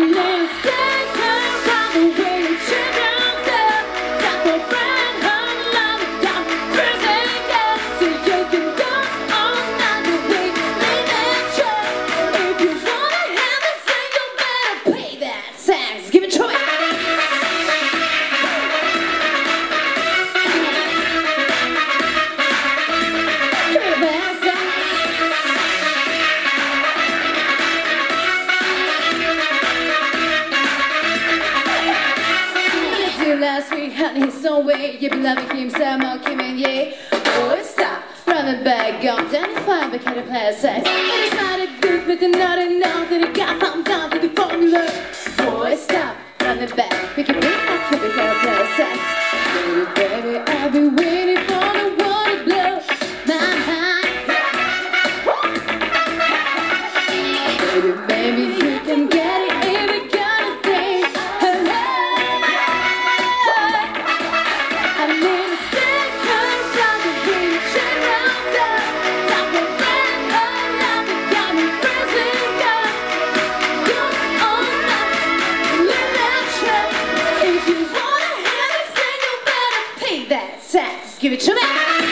Last week had his own way. You been loving him, Sam, Kim and Ye. Oh, stop, running back, I'm down to find the kind of play sex. It is not a good, but not enough that it got found down to the formula. Oh, stop, running back, we can bring back to the kind of play sex. Baby, baby, I've been waiting for the one to blow my mind. Baby, baby, you can get it if you got a thing. Give it to me.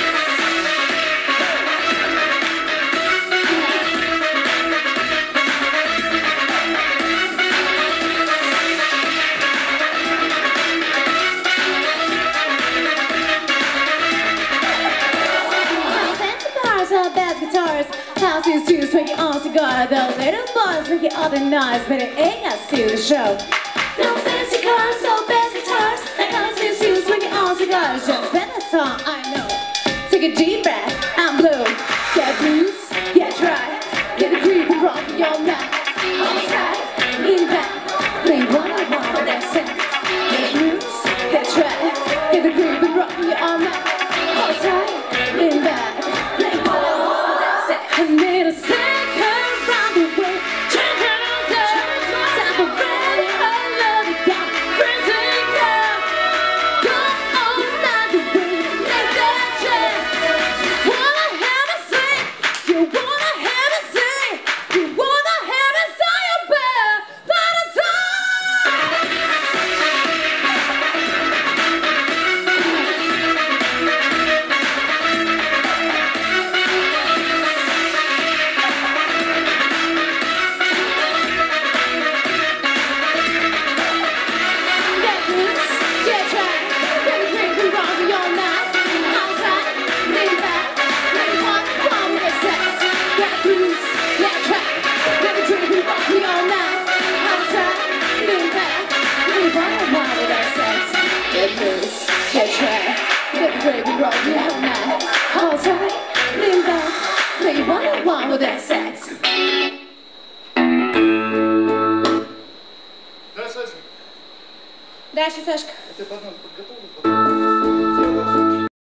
Bass guitars, houses too, smoking on cigar. Those little boys making all the noise, but it ain't got to the show. No fancy cars, no bass guitars, houses too, smoking on cigars. Just play that song, I know. Take a deep breath, I'm blue. Get loose, get dry, get the creep and rock your night. Hold tight, lean back, play one-on-one for that sex. Get loose, get dry, get the creep and rock your all night. Hold tight, lean back. I need a second round the way. Turn around, time for ready. I love you, got crazy girl. Go all night the way, make that change. Wanna have me sing? You wanna have me sing? You wanna have me say you better, but it's with that sex. Дальше, Сашка. Это подготовлено.